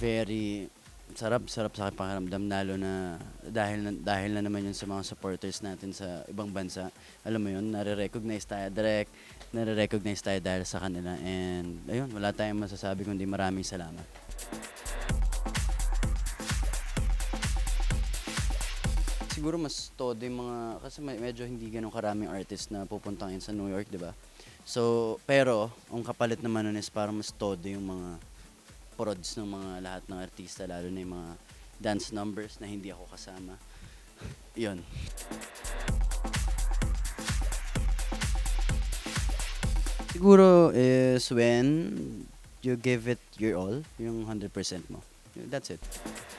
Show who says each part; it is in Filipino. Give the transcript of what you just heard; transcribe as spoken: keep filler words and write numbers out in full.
Speaker 1: Very sarap, sarap sa aking pakiramdam lalo na dahil na dahil na naman 'yun sa mga supporters natin sa ibang bansa. Alam mo 'yun, nare-recognize tayo direct, nare-recognize tayo dahil sa kanila and ayun, wala tayong masasabi kundi maraming salamat. Siguro mas todo yung mga kasi me medyo hindi gano'n karaming artist na pupunta ngayon sa New York, 'di ba? So, pero ang kapalit naman nun is parang mas todo yung mga prods ng mga lahat ng artista lalo na yung mga dance numbers na hindi ako kasama. 'Yun. Siguro is when you give it your all, yung one hundred percent mo. That's it.